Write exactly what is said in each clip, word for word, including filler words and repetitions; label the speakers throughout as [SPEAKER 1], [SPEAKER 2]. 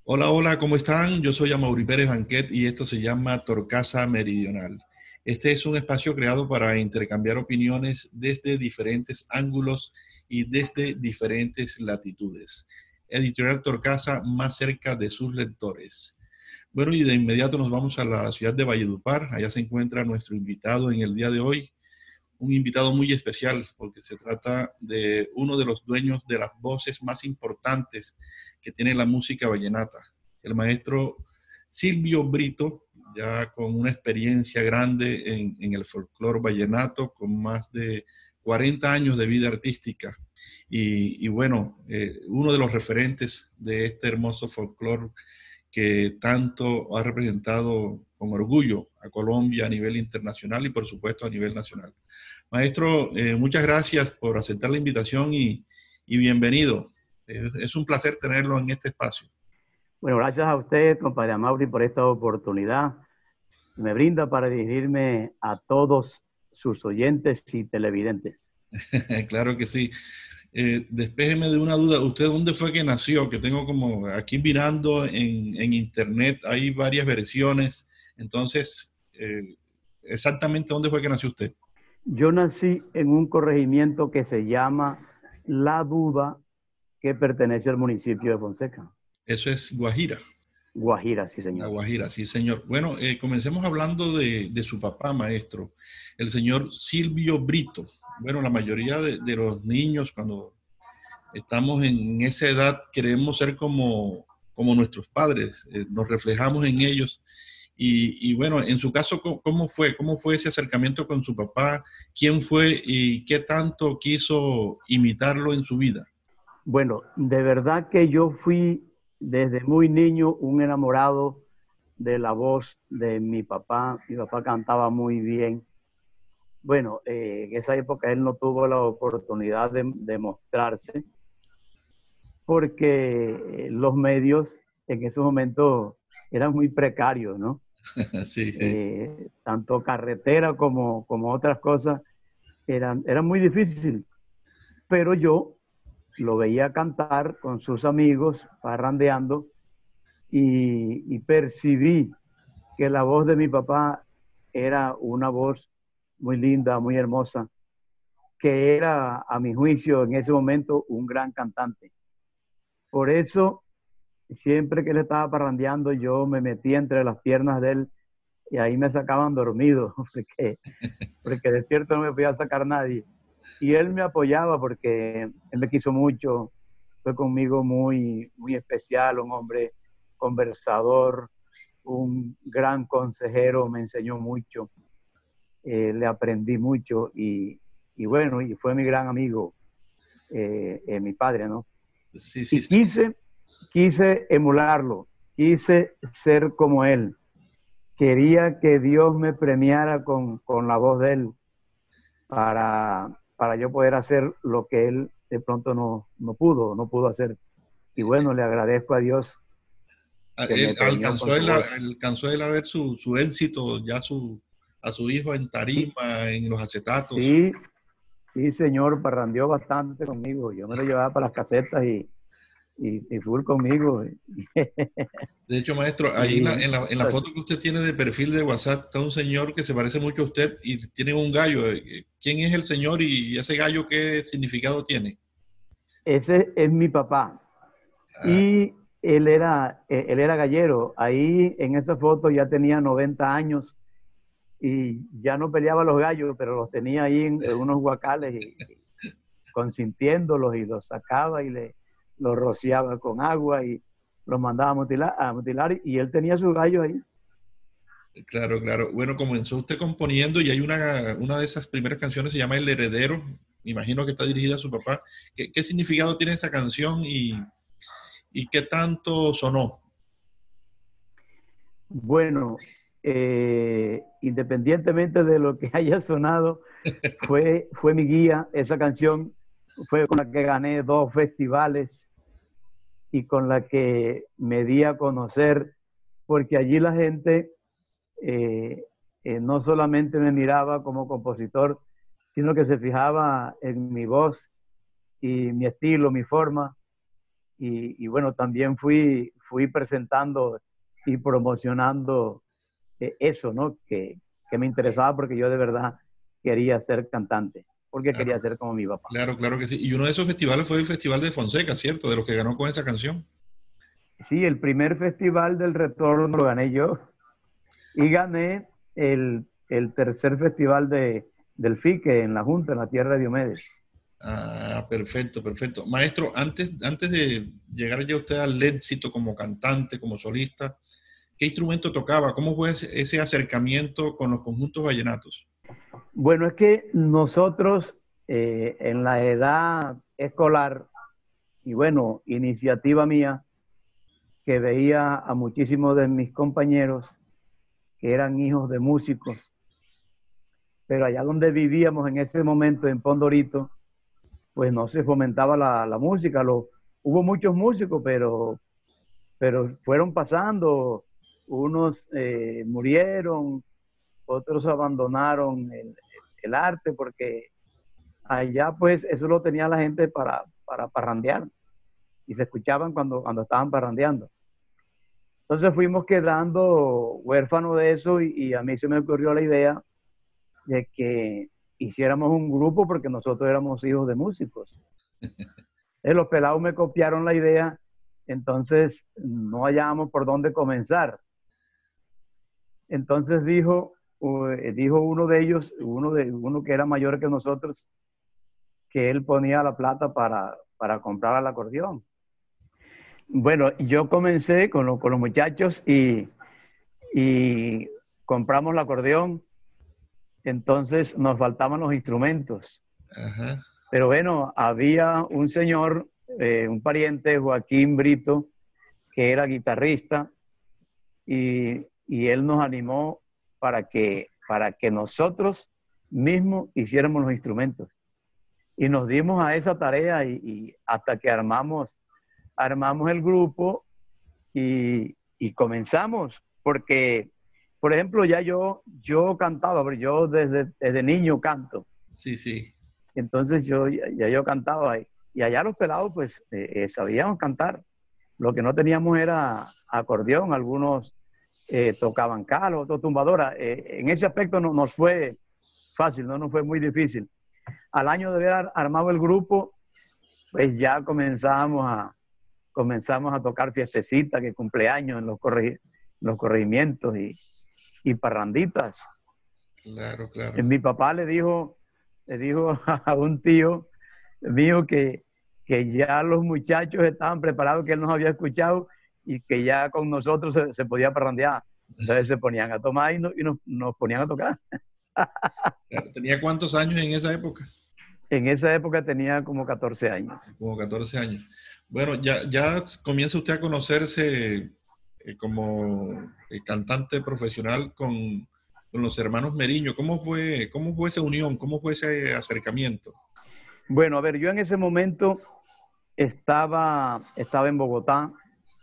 [SPEAKER 1] Hola, hola, ¿cómo están? Yo soy Amaury Pérez Banquet y esto se llama Torcasa Meridional. Este es un espacio creado para intercambiar opiniones desde diferentes ángulos y desde diferentes latitudes. Editorial Torcasa más cerca de sus lectores. Bueno, y de inmediato nos vamos a la ciudad de Valledupar. Allá se encuentra nuestro invitado en el día de hoy, un invitado muy especial porque se trata de uno de los dueños de las voces más importantes que tiene la música vallenata, el maestro Silvio Brito, ya con una experiencia grande en, en el folclore vallenato, con más de cuarenta años de vida artística. Y, y bueno, eh, uno de los referentes de este hermoso folclore que tanto ha representado con orgullo a Colombia a nivel internacional y por supuesto a nivel nacional. Maestro, eh, muchas gracias por aceptar la invitación y, y bienvenido. Eh, es un placer tenerlo en este espacio.
[SPEAKER 2] Bueno, gracias a usted, compadre Amaury, por esta oportunidad que me brinda para dirigirme a todos sus oyentes y televidentes.
[SPEAKER 1] Claro que sí. Eh, despéjeme de una duda. ¿Usted dónde fue que nació? Que tengo como aquí mirando en, en internet, hay varias versiones. Entonces, eh, exactamente dónde fue que nació usted.
[SPEAKER 2] Yo nací en un corregimiento que se llama La Duda, que pertenece al municipio de Fonseca.
[SPEAKER 1] Eso es Guajira.
[SPEAKER 2] Guajira, sí,
[SPEAKER 1] La
[SPEAKER 2] señor.
[SPEAKER 1] Guajira, sí, señor. Bueno, eh, comencemos hablando de, de, su papá, maestro, el señor Silvio Brito. Bueno, la mayoría de, de los niños, cuando estamos en esa edad, queremos ser como, como nuestros padres, eh, nos reflejamos en ellos. Y, y, bueno, en su caso, ¿cómo fue? ¿Cómo fue ese acercamiento con su papá? ¿Quién fue y qué tanto quiso imitarlo en su vida?
[SPEAKER 2] Bueno, de verdad que yo fui desde muy niño un enamorado de la voz de mi papá. Mi papá cantaba muy bien. Bueno, eh, en esa época él no tuvo la oportunidad de, de mostrarse porque los medios en ese momento eran muy precarios, ¿no?
[SPEAKER 1] Sí, sí.
[SPEAKER 2] Eh, tanto carretera como, como otras cosas eran, eran muy difíciles, pero yo lo veía cantar con sus amigos, parrandeando, y, y percibí que la voz de mi papá era una voz muy linda, muy hermosa, que era, a mi juicio, en ese momento, un gran cantante. Por eso, siempre que él estaba parrandeando, yo me metía entre las piernas de él y ahí me sacaban dormido, porque, porque despierto no me podía sacar nadie. Y él me apoyaba porque él me quiso mucho, fue conmigo muy, muy especial, un hombre conversador, un gran consejero, me enseñó mucho, eh, le aprendí mucho y, y bueno, y fue mi gran amigo, eh, eh, mi padre, ¿no?
[SPEAKER 1] Sí, sí,
[SPEAKER 2] Y
[SPEAKER 1] sí.
[SPEAKER 2] quise, quise emularlo, quise ser como él. Quería que Dios me premiara con, con la voz de él para, para yo poder hacer lo que él de pronto no, no pudo, no pudo hacer. Y bueno, le agradezco a Dios que me
[SPEAKER 1] Él
[SPEAKER 2] premió con
[SPEAKER 1] alcanzó
[SPEAKER 2] su
[SPEAKER 1] él,
[SPEAKER 2] voz.
[SPEAKER 1] alcanzó él a ver su, su éxito, ya su, a su hijo en
[SPEAKER 2] Sí,
[SPEAKER 1] tarima, en los acetatos.
[SPEAKER 2] sí, sí, señor, parrandeó bastante conmigo. Yo me lo llevaba para las casetas y, y, y full conmigo.
[SPEAKER 1] De hecho, maestro, ahí en la,
[SPEAKER 2] Y,
[SPEAKER 1] en la, en la foto que usted tiene de perfil de WhatsApp está un señor que se parece mucho a usted y tiene un gallo. ¿Quién es el señor y ese gallo qué significado tiene?
[SPEAKER 2] ese es mi papá.
[SPEAKER 1] Ah,
[SPEAKER 2] Y él era, él era gallero. Ahí en esa foto ya tenía noventa años y ya no peleaba los gallos, pero los tenía ahí en, en unos guacales y, y consintiéndolos y los sacaba y le, los rociaba con agua y los mandaba a mutilar, a mutilar y él tenía sus gallos ahí.
[SPEAKER 1] claro, claro. Bueno, comenzó usted componiendo y hay una, una de esas primeras canciones se llama El Heredero. Me imagino que está dirigida a su papá. ¿Qué, qué significado tiene esa canción y, y qué tanto sonó?
[SPEAKER 2] Bueno, eh, independientemente de lo que haya sonado, fue, fue mi guía. Esa canción fue con la que gané dos festivales y con la que me di a conocer, porque allí la gente eh, eh, no solamente me miraba como compositor, sino que se fijaba en mi voz y mi estilo, mi forma. Y, y bueno, también fui, fui presentando y promocionando eh, eso, ¿no? Que, que me interesaba porque yo de verdad quería ser cantante, porque
[SPEAKER 1] Claro,
[SPEAKER 2] quería ser como mi papá.
[SPEAKER 1] claro, claro que sí. Y uno de esos festivales fue el Festival de Fonseca, ¿cierto? De los que ganó con esa canción.
[SPEAKER 2] Sí, el primer festival del retorno lo gané yo y gané el, el tercer festival de, del FIQUE en la Junta, en la tierra de Diomedes.
[SPEAKER 1] Ah, perfecto, perfecto. Maestro, antes, antes de llegar ya usted al éxito como cantante, como solista, ¿qué instrumento tocaba? ¿Cómo fue ese, ese acercamiento con los conjuntos vallenatos?
[SPEAKER 2] Bueno, es que nosotros eh, en la edad escolar, y bueno, iniciativa mía, que veía a muchísimos de mis compañeros que eran hijos de músicos, pero allá donde vivíamos en ese momento, en Pondorito, pues no se fomentaba la, la música. Lo, hubo muchos músicos, pero, pero fueron pasando, unos eh, murieron, otros abandonaron el, el arte, porque allá pues eso lo tenía la gente para, para parrandear, y se escuchaban cuando, cuando estaban parrandeando. Entonces fuimos quedando huérfanos de eso y, y a mí se me ocurrió la idea de que hiciéramos un grupo porque nosotros éramos hijos de músicos. Eh, los pelados me copiaron la idea, entonces no hallábamos por dónde comenzar. Entonces dijo, uh, dijo uno de ellos, uno, de, uno que era mayor que nosotros, que él ponía la plata para, para comprar el acordeón. Bueno, yo comencé con, lo, con los muchachos y, y compramos el acordeón, entonces nos faltaban los instrumentos.
[SPEAKER 1] Ajá.
[SPEAKER 2] Pero bueno, había un señor, eh, un pariente, Joaquín Brito, que era guitarrista, y, y él nos animó para que, para que nosotros mismos hiciéramos los instrumentos. Y nos dimos a esa tarea y, y hasta que armamos, armamos el grupo y, y comenzamos, porque, por ejemplo, ya yo, yo cantaba, pero yo desde, desde niño canto.
[SPEAKER 1] Sí, sí.
[SPEAKER 2] Entonces yo ya, ya yo cantaba ahí. Y allá los pelados pues eh, eh, sabíamos cantar. Lo que no teníamos era acordeón, algunos eh, tocaban calo, otros tumbadora. Eh, en ese aspecto no, nos fue fácil, no nos fue muy difícil. Al año de haber armado el grupo, pues ya comenzamos a, comenzamos a tocar fiestecitas, que cumpleaños en los, corregi los corregimientos y, y parranditas.
[SPEAKER 1] Claro, claro.
[SPEAKER 2] Mi papá le dijo, le dijo a un tío mío que, que ya los muchachos estaban preparados, que él nos había escuchado y que ya con nosotros se, se podía parrandear. Entonces se ponían a tomar y, no, y nos, nos ponían a tocar.
[SPEAKER 1] ¿Tenía cuántos años en esa época?
[SPEAKER 2] En esa época tenía como catorce años.
[SPEAKER 1] Como catorce años. Bueno, ya, ya comienza usted a conocerse eh, como eh, cantante profesional con, con los hermanos Meriño. ¿Cómo fue, cómo fue esa unión? ¿Cómo fue ese acercamiento?
[SPEAKER 2] Bueno, a ver, yo en ese momento estaba, estaba en Bogotá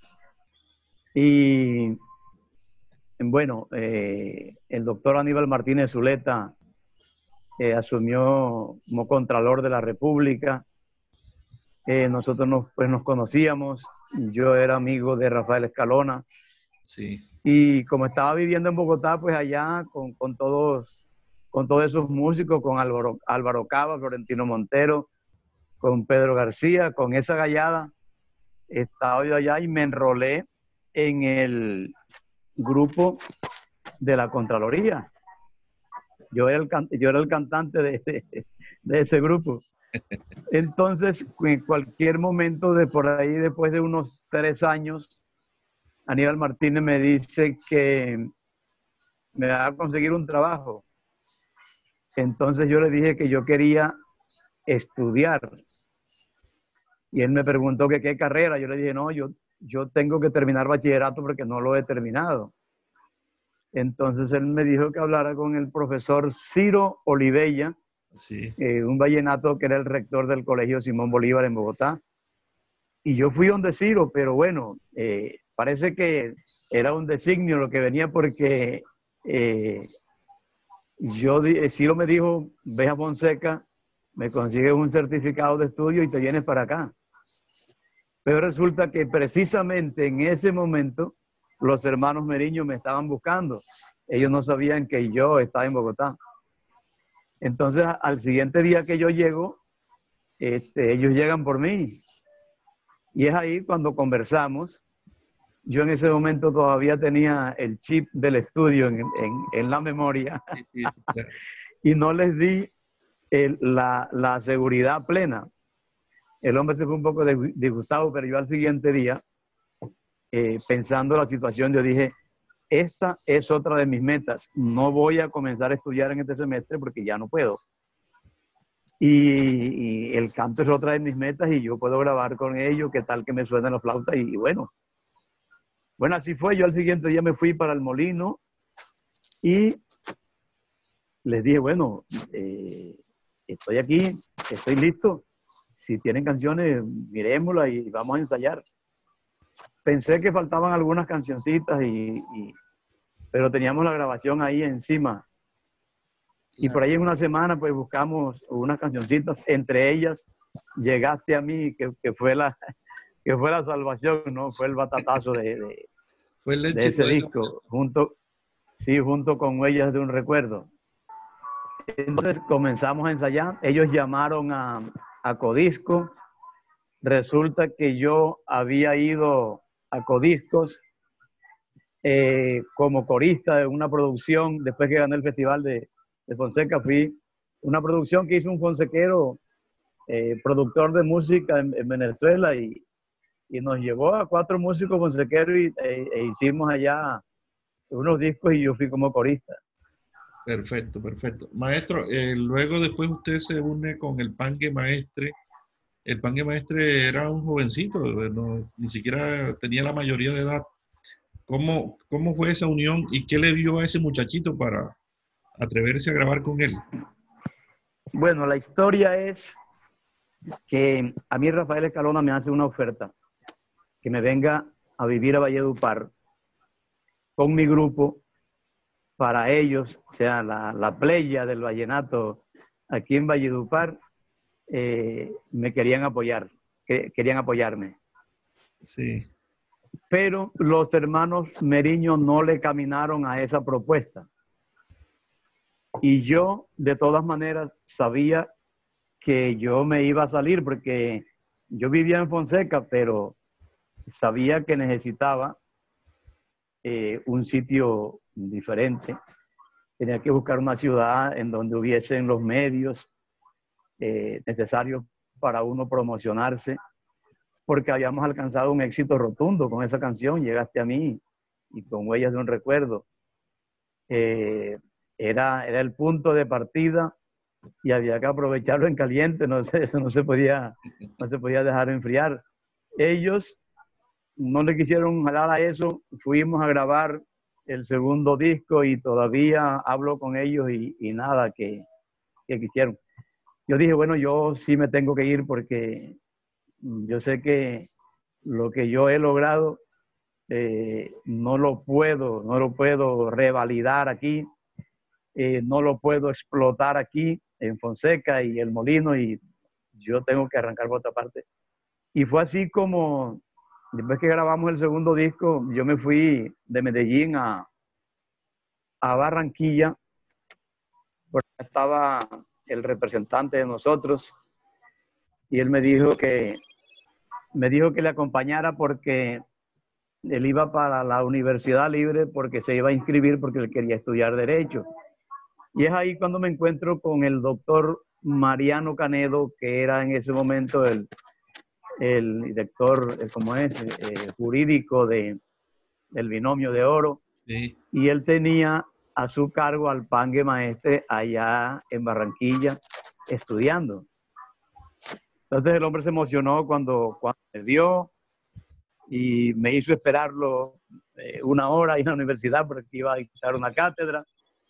[SPEAKER 2] y, bueno, eh, el doctor Aníbal Martínez Zuleta eh, asumió como Contralor de la República. Eh, nosotros nos, pues, nos conocíamos, yo era amigo de Rafael Escalona.
[SPEAKER 1] Sí.
[SPEAKER 2] Y como estaba viviendo en Bogotá, pues allá con, con, todos, con todos esos músicos, con Álvaro, Álvaro Cava, Florentino Montero, con Pedro García, con esa gallada, estaba yo allá y me enrolé en el grupo de la Contraloría. Yo era el, yo era el cantante de, de, de ese grupo. Entonces, en cualquier momento de por ahí, después de unos tres años, Aníbal Martínez me dice que me va a conseguir un trabajo. Entonces yo le dije que yo quería estudiar. Y él me preguntó que qué carrera. Yo le dije, no, yo, yo tengo que terminar bachillerato porque no lo he terminado. Entonces él me dijo que hablara con el profesor Ciro Olivella,
[SPEAKER 1] sí.
[SPEAKER 2] eh, un vallenato que era el rector del Colegio Simón Bolívar en Bogotá. Y yo fui donde Ciro, pero bueno, eh, parece que era un designio lo que venía porque eh, yo, Ciro me dijo, ve a Fonseca, me consigues un certificado de estudio y te vienes para acá. Pero resulta que precisamente en ese momento los hermanos Meriño me estaban buscando. Ellos no sabían que yo estaba en Bogotá. Entonces, al siguiente día que yo llego, este, ellos llegan por mí. Y es ahí cuando conversamos. Yo en ese momento todavía tenía el chip del estudio en, en, en la memoria.
[SPEAKER 1] Sí, sí, sí, claro.
[SPEAKER 2] Y no les di el, la, la seguridad plena. El hombre se fue un poco disgustado, pero yo al siguiente día, eh, pensando la situación, yo dije, esta es otra de mis metas. No voy a comenzar a estudiar en este semestre porque ya no puedo. Y, y el canto es otra de mis metas y yo puedo grabar con ellos, qué tal que me suenan las flautas. Y, y bueno, bueno, así fue. Yo al siguiente día me fui para el molino y les dije, bueno, eh, estoy aquí, estoy listo. Si tienen canciones, miremoslas y vamos a ensayar. Pensé que faltaban algunas cancioncitas, y, y, pero teníamos la grabación ahí encima. Y por ahí en una semana pues buscamos unas cancioncitas, entre ellas Llegaste a mí, que, que, fue, la, que fue la salvación, ¿no? Fue el batatazo de, de,
[SPEAKER 1] fue el
[SPEAKER 2] de ese disco, junto, sí, junto con Huellas de un Recuerdo. Entonces comenzamos a ensayar, ellos llamaron a, a Codisco. Resulta que yo había ido a Codiscos eh, como corista de una producción, después que gané el festival de, de Fonseca, fui una producción que hizo un fonsequero, eh, productor de música en, en Venezuela, y, y nos llevó a cuatro músicos fonsequeros y e, e hicimos allá unos discos y yo fui como corista.
[SPEAKER 1] Perfecto, perfecto. Maestro, eh, luego después usted se une con el Pangue Maestre. El Pangue Maestre era un jovencito, no, ni siquiera tenía la mayoría de edad. ¿Cómo, ¿Cómo fue esa unión y qué le vio a ese muchachito para atreverse a grabar con él?
[SPEAKER 2] Bueno, la historia es que a mí Rafael Escalona me hace una oferta, que me venga a vivir a Valledupar con mi grupo. Para ellos, o sea, la, la playa del vallenato aquí en Valledupar, eh, me querían apoyar, que, querían apoyarme.
[SPEAKER 1] Sí.
[SPEAKER 2] Pero los hermanos Meriño no le caminaron a esa propuesta. Y yo, de todas maneras, sabía que yo me iba a salir porque yo vivía en Fonseca, pero sabía que necesitaba eh, un sitio diferente. Tenía que buscar una ciudad en donde hubiesen los medios eh, necesarios para uno promocionarse, porque habíamos alcanzado un éxito rotundo con esa canción, Llegaste a mí, y con Huellas de un Recuerdo. Eh, era, era el punto de partida y había que aprovecharlo en caliente, no, eso no se podía, no se podía dejar enfriar. Ellos no le quisieron jalar a eso, fuimos a grabar el segundo disco y todavía hablo con ellos y, y nada que, que quisieron. Yo dije, bueno, yo sí me tengo que ir porque yo sé que lo que yo he logrado eh, no lo puedo, no lo puedo revalidar aquí, eh, no lo puedo explotar aquí en Fonseca y el Molino, y yo tengo que arrancar por otra parte. Y fue así como, después que grabamos el segundo disco, yo me fui de Medellín a, a Barranquilla, porque estaba el representante de nosotros, y él me dijo que, me dijo que le acompañara porque él iba para la Universidad Libre porque se iba a inscribir porque él quería estudiar Derecho. Y es ahí cuando me encuentro con el doctor Mariano Canedo, que era en ese momento el, el director, como es, eh, jurídico de, del Binomio de Oro.
[SPEAKER 1] Sí.
[SPEAKER 2] Y él tenía a su cargo al Pangue Maestre allá en Barranquilla estudiando. Entonces el hombre se emocionó cuando, cuando me vio y me hizo esperarlo eh, una hora ahí en la universidad porque iba a dictar una cátedra.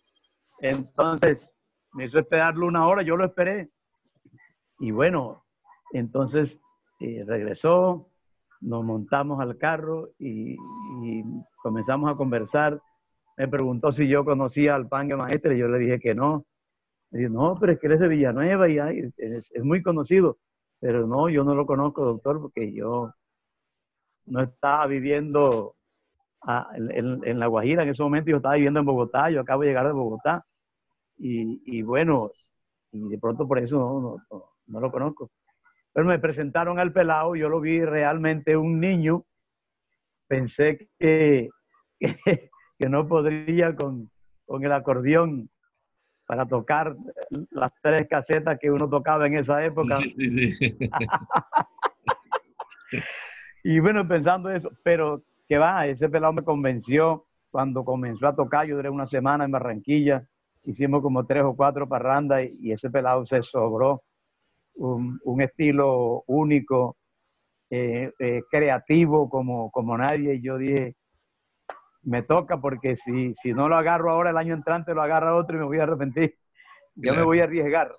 [SPEAKER 2] Entonces me hizo esperarlo una hora, yo lo esperé. Y bueno, entonces eh, regresó, nos montamos al carro y, y comenzamos a conversar. Me preguntó si yo conocía al Pangue Maestre, yo le dije que no. Me dijo, no, pero es que él es de Villanueva y ay, es, es muy conocido. Pero no, yo no lo conozco, doctor, porque yo no estaba viviendo a, en, en La Guajira en ese momento, yo estaba viviendo en Bogotá, yo acabo de llegar de Bogotá, y, y bueno, y de pronto por eso no, no, no, no lo conozco. Pero me presentaron al pelado, yo lo vi realmente un niño, pensé que, que, que no podría con, con el acordeón para tocar las tres casetas que uno tocaba en esa época.
[SPEAKER 1] Sí, sí, sí.
[SPEAKER 2] Y bueno, pensando eso, pero que va, ese pelado me convenció cuando comenzó a tocar. Yo duré una semana en Barranquilla, hicimos como tres o cuatro parrandas y, y ese pelado se sobró un, un estilo único, eh, eh, creativo como, como nadie. Y yo dije, me toca porque si, si no lo agarro ahora, el año entrante lo agarra otro y me voy a arrepentir. Yo
[SPEAKER 1] Claro.
[SPEAKER 2] me voy a arriesgar.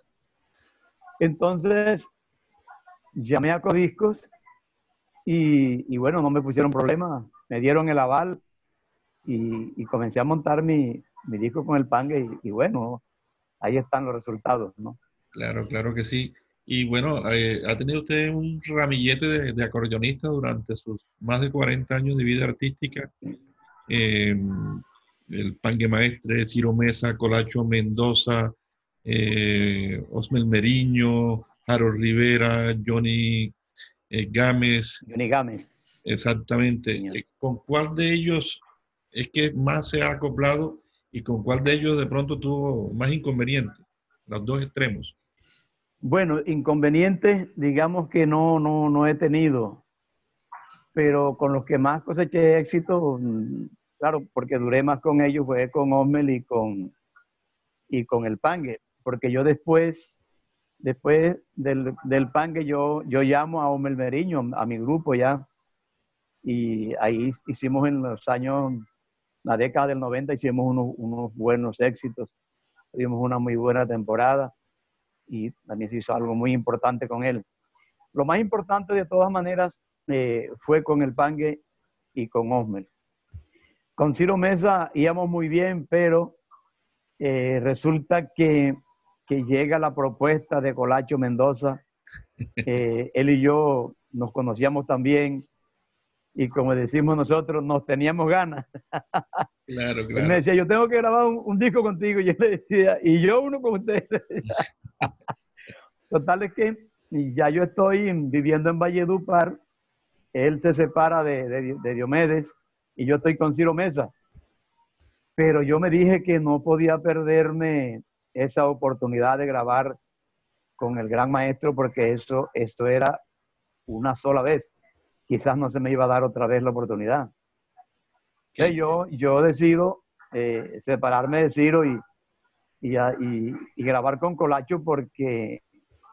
[SPEAKER 2] Entonces, llamé a Codiscos y, y bueno, no me pusieron problema. Me dieron el aval y, y comencé a montar mi, mi disco con el Pangue y, y bueno, ahí están los resultados, ¿no?
[SPEAKER 1] Claro, claro que sí. Y bueno, eh, ha tenido usted un ramillete de, de acordeonista durante sus más de cuarenta años de vida artística. Eh, el Pangue Maestre, Ciro Mesa, Colacho Mendoza, eh, Osmel Meriño, Harold Rivera, Johnny eh, Gámez.
[SPEAKER 2] Johnny Gámez.
[SPEAKER 1] Exactamente.
[SPEAKER 2] Señor.
[SPEAKER 1] Eh, ¿Con cuál de ellos es que más se ha acoplado y con cuál de ellos de pronto tuvo más inconvenientes? Los dos extremos.
[SPEAKER 2] Bueno, inconvenientes, digamos que no, no, no he tenido, pero con los que más coseché éxito, claro, porque duré más con ellos, fue con Osmel y con, y con el Pangue, porque yo después, después del, del Pangue, yo, yo llamo a Osmel Meriño, a mi grupo ya, y ahí hicimos en los años, la década del noventa, hicimos unos, unos buenos éxitos, tuvimos una muy buena temporada, y también se hizo algo muy importante con él. Lo más importante de todas maneras eh, fue con el Pangue y con Osmel. Con Ciro Mesa íbamos muy bien, pero eh, resulta que, que llega la propuesta de Colacho Mendoza. Eh, él y yo nos conocíamos también y como decimos nosotros, nos teníamos ganas.
[SPEAKER 1] Claro,
[SPEAKER 2] Él me
[SPEAKER 1] claro.
[SPEAKER 2] decía, yo tengo que grabar un, un disco contigo. Y yo le decía, y yo uno con usted. Total es que ya yo estoy viviendo en Valledupar, él se separa de, de, de Diomedes y yo estoy con Ciro Mesa. Pero yo me dije que no podía perderme esa oportunidad de grabar con el gran maestro porque eso, esto era una sola vez. Quizás no se me iba a dar otra vez la oportunidad. Entonces yo, yo decido eh, separarme de Ciro y, y, y, y grabar con Colacho porque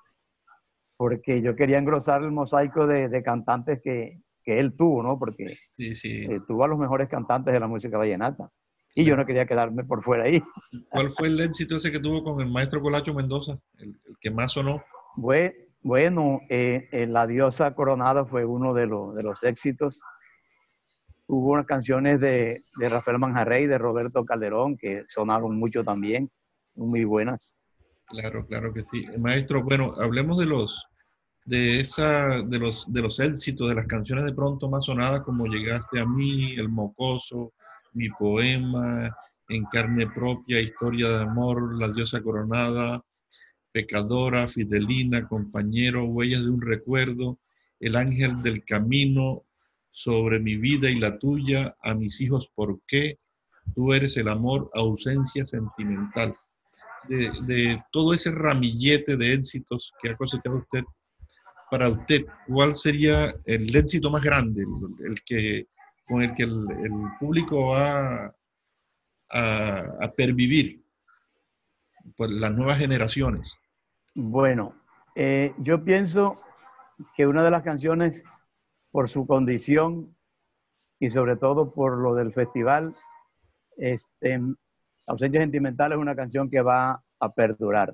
[SPEAKER 2] porque yo quería engrosar el mosaico de, de cantantes que, que él tuvo, ¿no? Porque
[SPEAKER 1] Sí, sí.
[SPEAKER 2] eh, tuvo a los mejores cantantes de la música vallenata. Y
[SPEAKER 1] Claro.
[SPEAKER 2] yo no quería quedarme por fuera ahí.
[SPEAKER 1] ¿Cuál fue el éxito ese que tuvo con el maestro Colacho Mendoza? El, el que más sonó.
[SPEAKER 2] Bueno, eh, eh, La Diosa Coronada fue uno de, lo, de los éxitos. Hubo unas canciones de, de Rafael Manjarrey, de Roberto Calderón, que sonaron mucho también, muy buenas.
[SPEAKER 1] Claro, claro que sí. Maestro, bueno, hablemos de los, de esa, de los, de los éxitos, de las canciones de pronto más sonadas, como Llegaste a mí, El Mocoso, Mi Poema, En Carne Propia, Historia de Amor, La Diosa Coronada, Pecadora, Fidelina, Compañero, Huellas de un Recuerdo, El Ángel del Camino, Sobre mi vida y la tuya, A mis hijos, ¿por qué? Tú eres el amor, Ausencia sentimental. De, de todo ese ramillete de éxitos que ha cosechado usted, para usted, ¿cuál sería el éxito más grande, el, el que, con el que el, el público va a, a pervivir por las nuevas generaciones?
[SPEAKER 2] Bueno, eh, yo pienso que una de las canciones, por su condición y sobre todo por lo del festival, este, Ausencia Sentimental es una canción que va a perdurar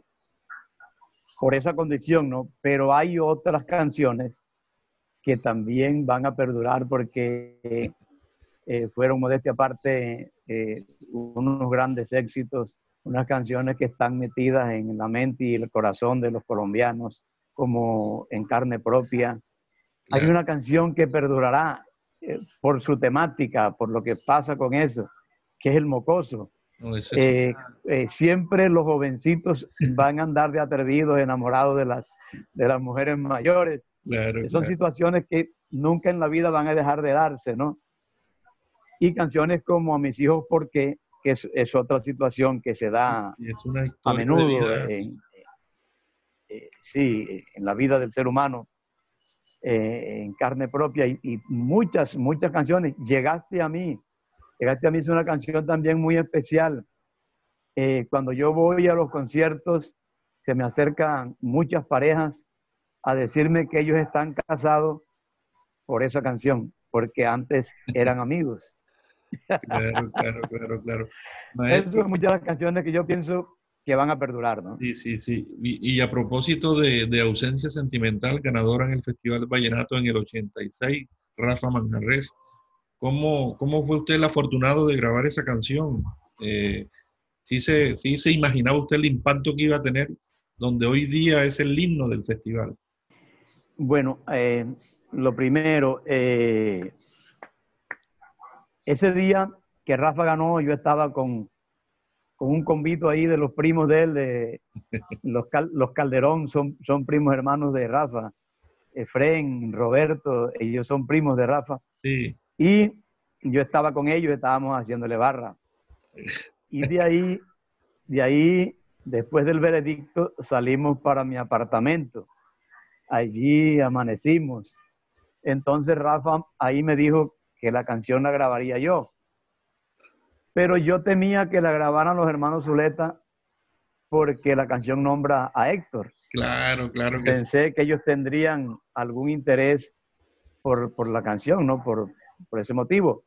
[SPEAKER 2] por esa condición, ¿no? Pero hay otras canciones que también van a perdurar porque eh, fueron, modestia aparte, eh, unos grandes éxitos, unas canciones que están metidas en la mente y el corazón de los colombianos, como En Carne Propia. Hay
[SPEAKER 1] Claro.
[SPEAKER 2] una canción que perdurará eh, por su temática, por lo que pasa con eso, que es el mocoso.
[SPEAKER 1] No, es eso.
[SPEAKER 2] Eh, eh, siempre los jovencitos van a andar de atrevidos, enamorados de las, de las mujeres mayores.
[SPEAKER 1] Claro,
[SPEAKER 2] Son
[SPEAKER 1] claro.
[SPEAKER 2] situaciones que nunca en la vida van a dejar de darse, ¿no? Y canciones como A mis hijos, ¿por qué? Que es, es otra situación que se da
[SPEAKER 1] Y es una
[SPEAKER 2] a
[SPEAKER 1] historia de
[SPEAKER 2] menudo
[SPEAKER 1] vida.
[SPEAKER 2] en, eh, sí, en la vida del ser humano, eh, en carne propia, y, y muchas, muchas canciones. Llegaste a mí, Llegaste a mí es una canción también muy especial. Eh, cuando yo voy a los conciertos, se me acercan muchas parejas a decirme que ellos están casados por esa canción, porque antes eran amigos.
[SPEAKER 1] Claro, claro, claro, claro.
[SPEAKER 2] Eso
[SPEAKER 1] Maestro,
[SPEAKER 2] es muchas de las canciones que yo pienso que van a perdurar, ¿no?
[SPEAKER 1] sí, sí, sí. Y, y a propósito de, de ausencia sentimental, ganadora en el Festival Vallenato en el ochenta y seis, Rafa Manjarrés, ¿cómo, cómo fue usted el afortunado de grabar esa canción? Eh, ¿sí se, sí se imaginaba usted el impacto que iba a tener, donde hoy día es el himno del festival?
[SPEAKER 2] Bueno, eh, lo primero, eh, ese día que Rafa ganó, yo estaba con, con un convito ahí de los primos de él, de los, Cal, los Calderón, son, son primos hermanos de Rafa. Efren, Roberto, ellos son primos de Rafa.
[SPEAKER 1] Sí.
[SPEAKER 2] Y yo estaba con ellos, estábamos haciéndole barra. Y de ahí, de ahí, después del veredicto, salimos para mi apartamento. Allí amanecimos. Entonces Rafa ahí me dijo que la canción la grabaría yo. Pero yo temía que la grabaran los hermanos Zuleta porque la canción nombra a Héctor.
[SPEAKER 1] Claro, claro que sí.
[SPEAKER 2] Pensé que ellos tendrían algún interés por, por la canción, ¿no? Por, por ese motivo.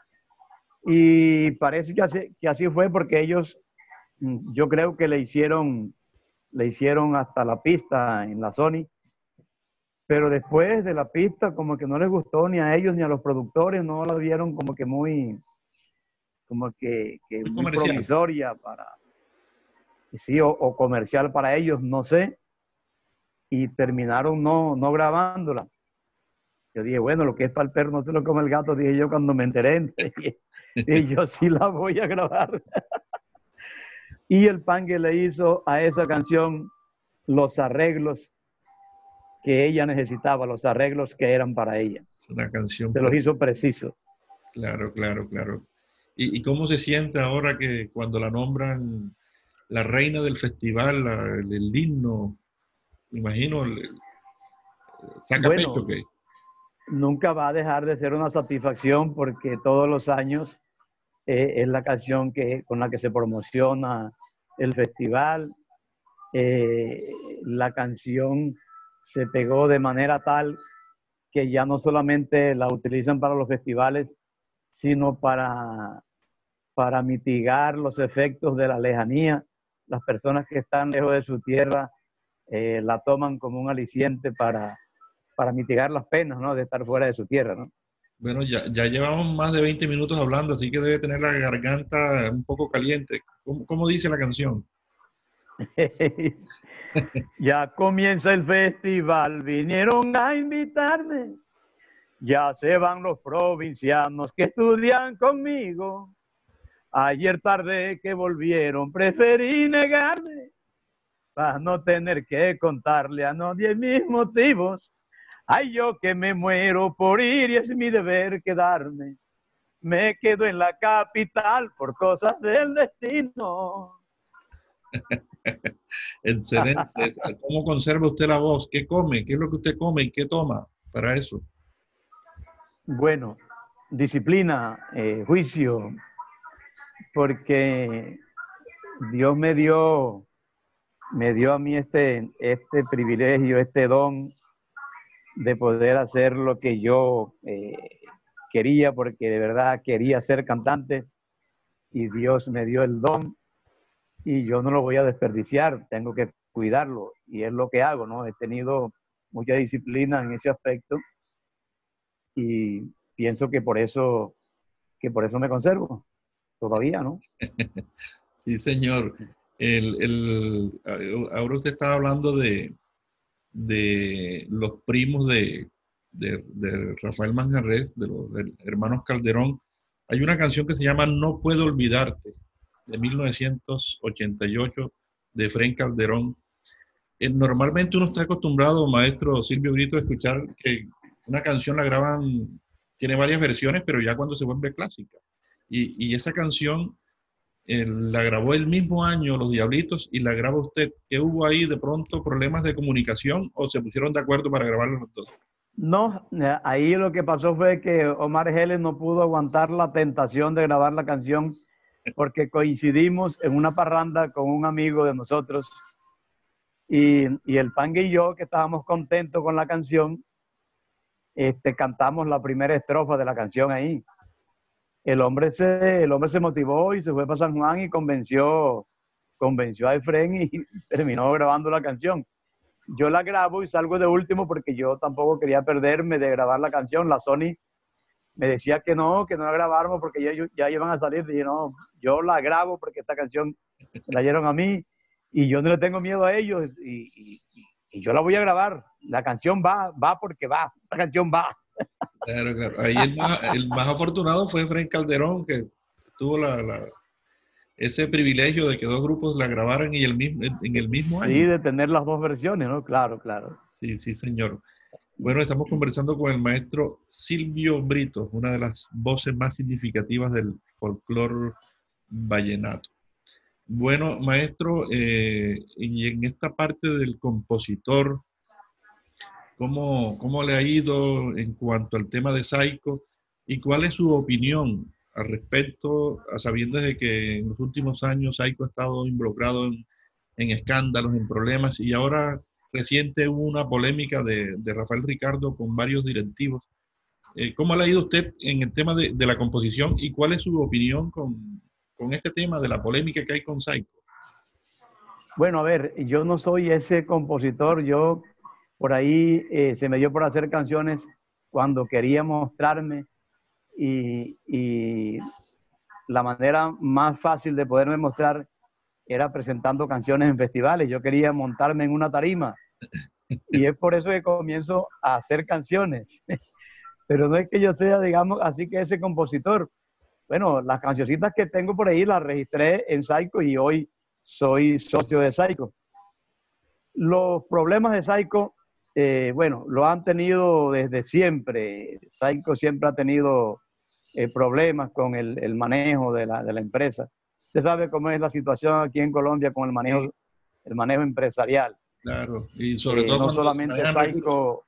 [SPEAKER 2] Y parece que así, que así fue porque ellos, yo creo que le hicieron, le hicieron hasta la pista en la Sony, pero después de la pista como que no les gustó ni a ellos ni a los productores, no la vieron como que muy, como que, que
[SPEAKER 1] Muy
[SPEAKER 2] muy
[SPEAKER 1] comercial.
[SPEAKER 2] provisoria para, sí, o, o comercial para ellos, no sé, y terminaron no, no grabándola. Yo dije, bueno, lo que es para el perro no se lo come el gato, dije yo cuando me enteré. Y yo sí la voy a grabar. Y el Pangue le hizo a esa canción los arreglos que ella necesitaba, los arreglos que eran para ella.
[SPEAKER 1] Es una canción.
[SPEAKER 2] Se los hizo precisos.
[SPEAKER 1] Claro, claro, claro. ¿Y, y cómo se siente ahora que cuando la nombran la reina del festival, la, el, el himno, me imagino, el, el, saca
[SPEAKER 2] Bueno,
[SPEAKER 1] pecho que...
[SPEAKER 2] nunca va a dejar de ser una satisfacción porque todos los años eh, es la canción que, con la que se promociona el festival. Eh, la canción se pegó de manera tal que ya no solamente la utilizan para los festivales, sino para, para mitigar los efectos de la lejanía. Las personas que están lejos de su tierra eh, la toman como un aliciente para, para mitigar las penas, ¿no?, de estar fuera de su tierra, ¿no?
[SPEAKER 1] Bueno, ya, ya llevamos más de veinte minutos hablando, así que debe tener la garganta un poco caliente. ¿Cómo, cómo dice la canción?
[SPEAKER 2] Ya comienza el festival, vinieron a invitarme. Ya se van los provincianos que estudian conmigo. Ayer tarde que volvieron, preferí negarme para no tener que contarle a nadie mis motivos. Ay, yo que me muero por ir y es mi deber quedarme. Me quedo en la capital por cosas del destino.
[SPEAKER 1] Excelente. ¿Cómo conserva usted la voz? ¿Qué come? ¿Qué es lo que usted come y qué toma para eso?
[SPEAKER 2] Bueno, disciplina, eh, juicio, porque Dios me dio, me dio a mí este, este privilegio, este don de poder hacer lo que yo eh, quería, porque de verdad quería ser cantante y Dios me dio el don y yo no lo voy a desperdiciar, tengo que cuidarlo y es lo que hago, ¿no? He tenido mucha disciplina en ese aspecto y pienso que por eso, que por eso me conservo todavía, ¿no?
[SPEAKER 1] Sí, señor. El, el, ahora usted estaba hablando de, de los primos de, de, de Rafael Manjarrés, de los de hermanos Calderón, hay una canción que se llama No puedo olvidarte, de mil novecientos ochenta y ocho, de Efrén Calderón. Eh, normalmente uno está acostumbrado, maestro Silvio Brito, a escuchar que una canción la graban, tiene varias versiones, pero ya cuando se vuelve clásica. Y, y esa canción eh, la grabó el mismo año Los Diablitos y la graba usted. ¿Qué hubo ahí de pronto problemas de comunicación o se pusieron de acuerdo para grabarlo los dos?
[SPEAKER 2] No, eh, ahí lo que pasó fue que Omar Geles no pudo aguantar la tentación de grabar la canción porque coincidimos en una parranda con un amigo de nosotros y, y el Pangue y yo, que estábamos contentos con la canción, este, cantamos la primera estrofa de la canción ahí. El hombre se, el hombre se motivó y se fue para San Juan y convenció, convenció a Efrén y terminó grabando la canción. Yo la grabo y salgo de último porque yo tampoco quería perderme de grabar la canción. La Sony me decía que no, que no la grabáramos porque ya, ya iban a salir. Dije, no, yo la grabo porque esta canción me la dieron a mí y yo no le tengo miedo a ellos y, y, y yo la voy a grabar. La canción va, va porque va, la canción va.
[SPEAKER 1] Claro, claro. Ahí el más, el más afortunado fue Efrén Calderón, que tuvo la, la, ese privilegio de que dos grupos la grabaran y el mismo, en el mismo
[SPEAKER 2] Sí,
[SPEAKER 1] año.
[SPEAKER 2] de tener las dos versiones, ¿no? Claro, claro.
[SPEAKER 1] Sí, sí, señor. Bueno, estamos conversando con el maestro Silvio Brito, una de las voces más significativas del folclore vallenato. Bueno, maestro, eh, y en esta parte del compositor, ¿cómo, cómo le ha ido en cuanto al tema de Saico? ¿Y cuál es su opinión al respecto, a sabiendas de que en los últimos años Saico ha estado involucrado en, en escándalos, en problemas, y ahora reciente hubo una polémica de, de Rafael Ricardo con varios directivos? Eh, ¿Cómo le ha ido usted en el tema de, de la composición y cuál es su opinión con, con este tema de la polémica que hay con Saico?
[SPEAKER 2] Bueno, a ver, yo no soy ese compositor, yo por ahí eh, se me dio por hacer canciones cuando quería mostrarme y, y la manera más fácil de poderme mostrar era presentando canciones en festivales. Yo quería montarme en una tarima y es por eso que comienzo a hacer canciones. Pero no es que yo sea, digamos, así que ese compositor. Bueno, las cancioncitas que tengo por ahí las registré en Saico y hoy soy socio de Saico. Los problemas de Saico, eh, bueno, lo han tenido desde siempre. Saico siempre ha tenido eh, problemas con el, el manejo de la, de la empresa. Usted sabe cómo es la situación aquí en Colombia con el manejo, el manejo empresarial.
[SPEAKER 1] Claro, y sobre
[SPEAKER 2] Eh,
[SPEAKER 1] todo
[SPEAKER 2] no
[SPEAKER 1] cuando se
[SPEAKER 2] solamente
[SPEAKER 1] manejan recursos.
[SPEAKER 2] Saico,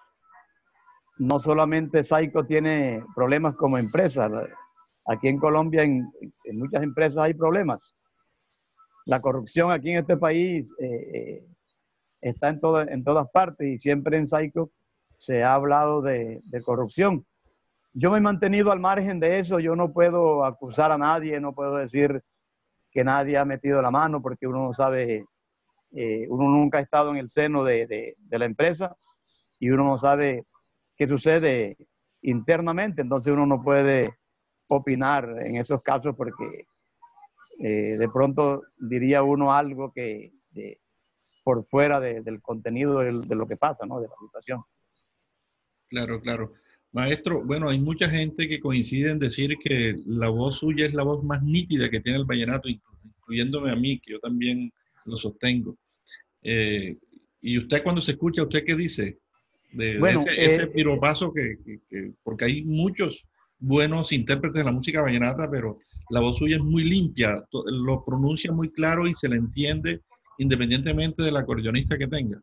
[SPEAKER 2] no solamente Saico tiene problemas como empresa. Aquí en Colombia, en, en muchas empresas hay problemas. La corrupción aquí en este país eh, eh, está en, todo, en todas partes y siempre en Saico se ha hablado de, de corrupción. Yo me he mantenido al margen de eso, yo no puedo acusar a nadie, no puedo decir que nadie ha metido la mano porque uno no sabe, eh, uno nunca ha estado en el seno de, de, de la empresa y uno no sabe qué sucede internamente, entonces uno no puede opinar en esos casos porque eh, de pronto diría uno algo que de, por fuera de, del contenido de, de lo que pasa, ¿no? De la situación.
[SPEAKER 1] Claro, claro. Maestro, bueno, hay mucha gente que coincide en decir que la voz suya es la voz más nítida que tiene el vallenato, incluyéndome a mí, que yo también lo sostengo. Eh, y usted cuando se escucha, ¿usted qué dice? De, de
[SPEAKER 2] Bueno,
[SPEAKER 1] ese, ese
[SPEAKER 2] eh,
[SPEAKER 1] piropazo que, que, que, porque hay muchos buenos intérpretes de la música vallenata, pero la voz suya es muy limpia, lo pronuncia muy claro y se le entiende independientemente del acordeonista que tenga.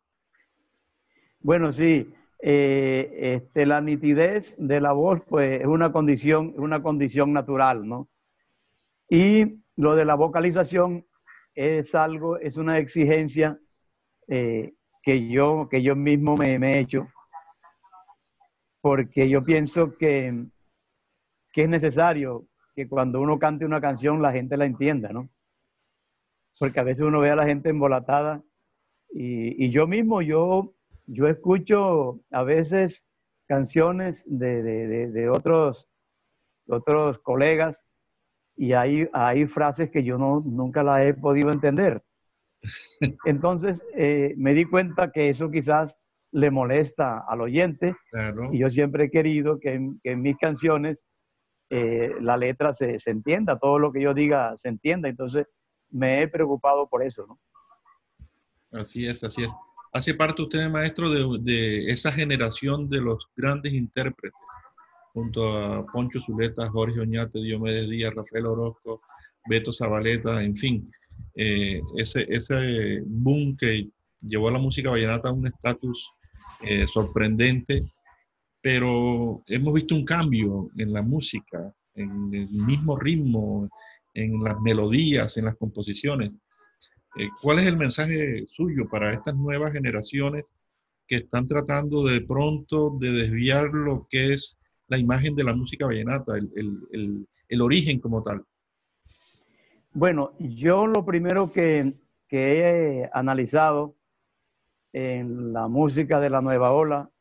[SPEAKER 2] bueno, sí, eh, este, la nitidez de la voz, pues es una condición, una condición natural, ¿no? Y lo de la vocalización es algo, es una exigencia eh, que yo, que yo mismo me, me he hecho, porque yo pienso que, que es necesario que cuando uno cante una canción la gente la entienda, ¿no? Porque a veces uno ve a la gente embolatada y, y yo mismo, yo, yo escucho a veces canciones de, de, de, de otros, otros colegas y hay, hay frases que yo no, nunca las he podido entender. Entonces eh, me di cuenta que eso quizás le molesta al oyente.
[SPEAKER 1] Claro.
[SPEAKER 2] Y yo siempre he querido que en, que en mis canciones eh, la letra se, se entienda, todo lo que yo diga se entienda. Entonces me he preocupado por eso, ¿no?
[SPEAKER 1] Así es, así es. Hace parte usted, maestro, de, de esa generación de los grandes intérpretes, junto a Poncho Zuleta, Jorge Oñate, Diomedes Díaz, Rafael Orozco, Beto Zabaleta, en fin. Eh, ese, ese boom que llevó a la música vallenata a un estatus eh, sorprendente, pero hemos visto un cambio en la música, en el mismo ritmo, en las melodías, en las composiciones. Eh, ¿Cuál es el mensaje suyo para estas nuevas generaciones que están tratando de pronto de desviar lo que es la imagen de la música vallenata, el, el, el, el origen como tal?
[SPEAKER 2] Bueno, yo lo primero que, que he analizado en la música de la nueva ola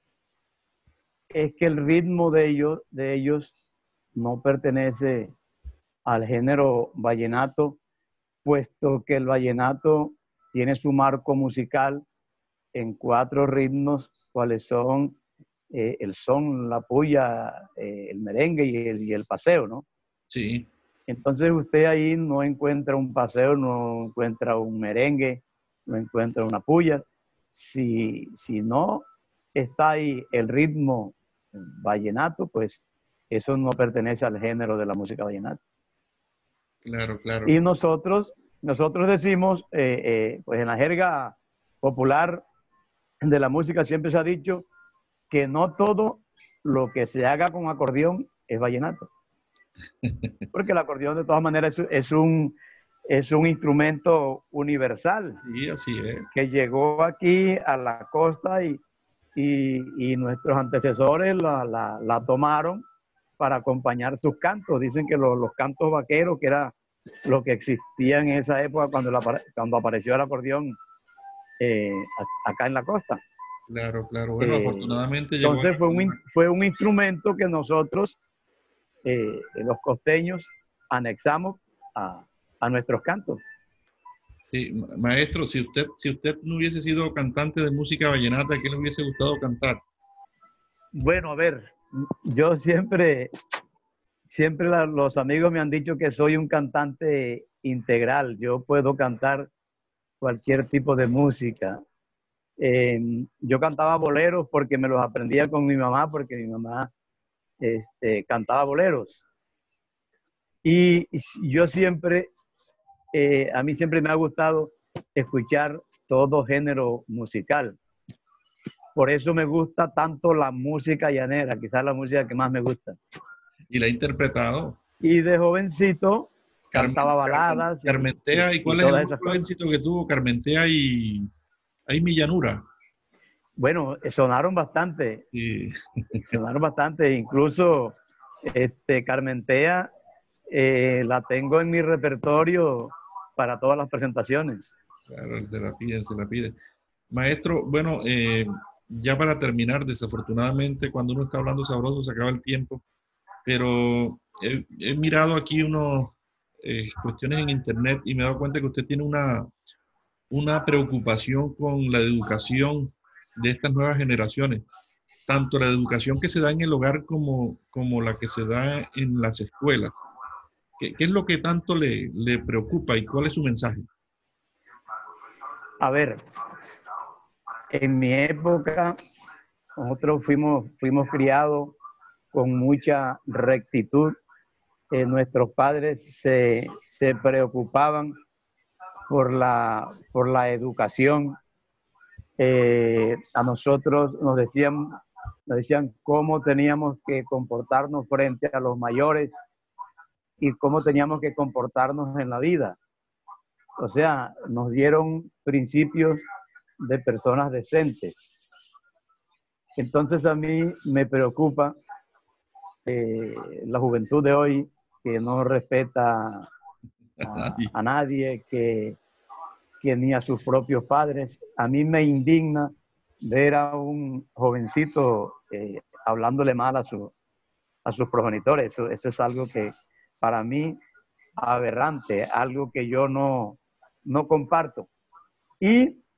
[SPEAKER 2] es que el ritmo de ellos, de ellos no pertenece al género vallenato, puesto que el vallenato tiene su marco musical en cuatro ritmos, cuáles son eh, el son, la puya, eh, el merengue y el, y el paseo, ¿no?
[SPEAKER 1] Sí.
[SPEAKER 2] Entonces usted ahí no encuentra un paseo, no encuentra un merengue, no encuentra una puya. Si, si no está ahí el ritmo vallenato, pues eso no pertenece al género de la música vallenata.
[SPEAKER 1] Claro, claro.
[SPEAKER 2] Y nosotros, nosotros decimos, eh, eh, pues en la jerga popular de la música siempre se ha dicho que no todo lo que se haga con acordeón es vallenato. Porque el acordeón de todas maneras es, es, un, es un instrumento universal.
[SPEAKER 1] Sí, así es.
[SPEAKER 2] Que llegó aquí a la costa y, y, y nuestros antecesores la, la, la, tomaron para acompañar sus cantos. Dicen que los, los cantos vaqueros, que era lo que existía en esa época cuando, la, cuando apareció el acordeón eh, acá en la costa.
[SPEAKER 1] Claro, claro. Bueno, eh, afortunadamente llegó.
[SPEAKER 2] Entonces fue un, fue un instrumento que nosotros, eh, los costeños, anexamos a, a nuestros cantos.
[SPEAKER 1] Sí, maestro, si usted, si usted no hubiese sido cantante de música vallenata, ¿qué le hubiese gustado cantar?
[SPEAKER 2] Bueno, a ver, yo siempre, siempre la, los amigos me han dicho que soy un cantante integral. Yo puedo cantar cualquier tipo de música. Eh, yo cantaba boleros porque me los aprendía con mi mamá, porque mi mamá este, cantaba boleros. Y yo siempre, eh, a mí siempre me ha gustado escuchar todo género musical. Por eso me gusta tanto la música llanera, quizás la música que más me gusta.
[SPEAKER 1] ¿Y la ha interpretado?
[SPEAKER 2] Y de jovencito
[SPEAKER 1] Carmen,
[SPEAKER 2] cantaba baladas.
[SPEAKER 1] Carmen, Carmentea, ¿y, y cuál y es el otro éxito que tuvo Carmentea y Ay mi llanura?
[SPEAKER 2] Bueno, sonaron bastante. Sí. Sonaron bastante. Incluso este, Carmentea eh, la tengo en mi repertorio para todas las presentaciones.
[SPEAKER 1] Claro, se la piden, se la pide. Maestro, bueno, eh, ya para terminar, desafortunadamente cuando uno está hablando sabroso se acaba el tiempo, pero he, he mirado aquí unas eh, cuestiones en internet y me he dado cuenta que usted tiene una, una preocupación con la educación de estas nuevas generaciones, tanto la educación que se da en el hogar como, como la que se da en las escuelas. ¿Qué, qué es lo que tanto le, le preocupa y cuál es su mensaje?
[SPEAKER 2] A ver, en mi época nosotros fuimos, fuimos criados con mucha rectitud. Eh, nuestros padres se, se preocupaban por la, por la educación. Eh, a nosotros nos decían, nos decían cómo teníamos que comportarnos frente a los mayores y cómo teníamos que comportarnos en la vida. O sea, nos dieron principios de personas decentes. Entonces a mí me preocupa eh, la juventud de hoy, que no respeta a, a nadie, que, que ni a sus propios padres. A mí me indigna ver a un jovencito eh, hablándole mal a, su, a sus progenitores. Eso, eso es algo que para mí aberrante, algo que yo no, no comparto. Y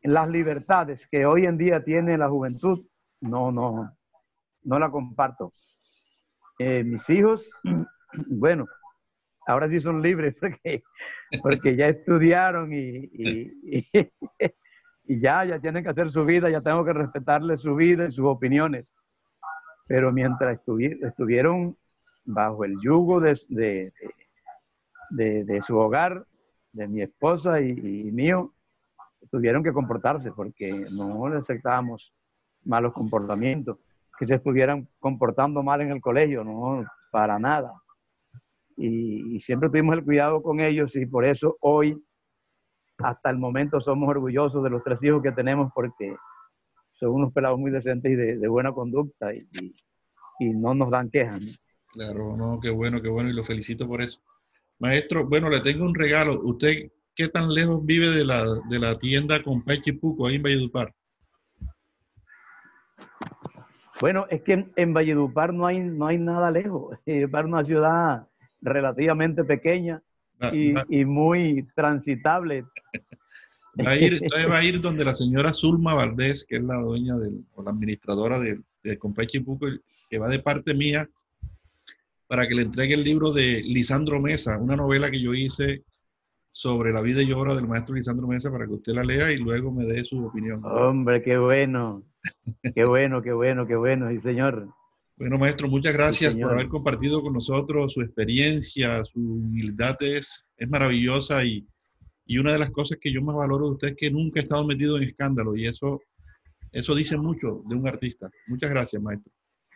[SPEAKER 2] las libertades que hoy en día tiene la juventud, no, no, no la comparto. Eh, mis hijos, bueno, ahora sí son libres porque, porque ya estudiaron y, y, y, y ya, ya tienen que hacer su vida, ya tengo que respetarles su vida y sus opiniones. Pero mientras estuvi estuvieron bajo el yugo de, de, de, de su hogar, de mi esposa y, y mío, tuvieron que comportarse porque no les aceptábamos malos comportamientos, que se estuvieran comportando mal en el colegio, no, para nada. Y, y siempre tuvimos el cuidado con ellos y por eso hoy, hasta el momento, somos orgullosos de los tres hijos que tenemos porque son unos pelados muy decentes y de, de buena conducta y, y, y no nos dan quejas, ¿no?
[SPEAKER 1] Claro, no, qué bueno, qué bueno y lo felicito por eso. Maestro, bueno, le tengo un regalo. ¿Usted qué tan lejos vive de la, de la tienda Compay Chipuco ahí en Valledupar?
[SPEAKER 2] Bueno, es que en, en Valledupar no hay, no hay nada lejos. Valledupar es una ciudad relativamente pequeña
[SPEAKER 1] Va,
[SPEAKER 2] y,
[SPEAKER 1] va,
[SPEAKER 2] y muy transitable.
[SPEAKER 1] va a ir, entonces va a ir donde la señora Zulma Valdés, que es la dueña del, o la administradora de, de Compay Chipuco, que va de parte mía, para que le entregue el libro de Lisandro Mesa, una novela que yo hice sobre la vida y obra del maestro Lisandro Mesa, para que usted la lea y luego me dé su opinión.
[SPEAKER 2] Hombre, qué bueno, qué bueno, qué bueno, qué bueno, sí, señor.
[SPEAKER 1] Bueno, maestro, muchas
[SPEAKER 2] Sí,
[SPEAKER 1] gracias por
[SPEAKER 2] señor.
[SPEAKER 1] haber compartido con nosotros su experiencia, su humildad es, es maravillosa y, y una de las cosas que yo más valoro de usted es que nunca ha estado metido en escándalo y eso, eso dice mucho de un artista. Muchas gracias, maestro.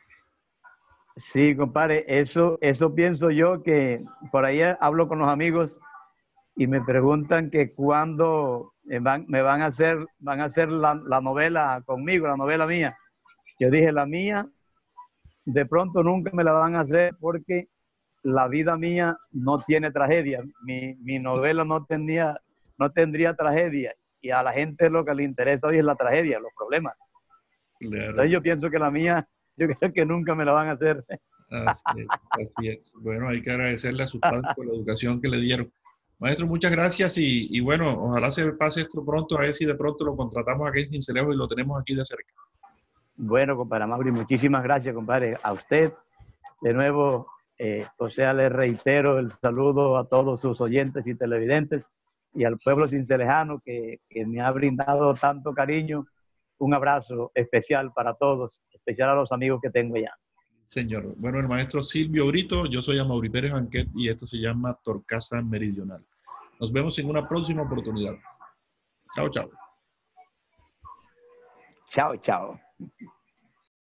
[SPEAKER 2] Sí, compadre, eso, eso pienso yo que por ahí hablo con los amigos y me preguntan que cuándo van, me van a hacer, van a hacer la, la novela conmigo, la novela mía. Yo dije, la mía, de pronto nunca me la van a hacer porque la vida mía no tiene tragedia. Mi, mi novela no, tenía, no tendría tragedia y a la gente lo que le interesa hoy es la tragedia, los problemas.
[SPEAKER 1] Claro,
[SPEAKER 2] Entonces yo pienso que la mía, yo creo que nunca me la van a hacer.
[SPEAKER 1] así es, así es. Bueno, hay que agradecerle a sus padres por la educación que le dieron. Maestro, muchas gracias y, y bueno, ojalá se pase esto pronto, a ver si de pronto lo contratamos aquí en Sincelejo y lo tenemos aquí de cerca.
[SPEAKER 2] Bueno, compadre Mauri, muchísimas gracias, compadre. A usted, de nuevo, eh, o sea, le reitero el saludo a todos sus oyentes y televidentes y al pueblo cincelejano que, que me ha brindado tanto cariño. Un abrazo especial para todos, especial a los amigos que tengo allá.
[SPEAKER 1] Señor. Bueno, el maestro Silvio Brito, yo soy Amaury Pérez Banquet y esto se llama Torcasa Meridional. Nos vemos en una próxima oportunidad. Chao, chao.
[SPEAKER 2] Chao, chao.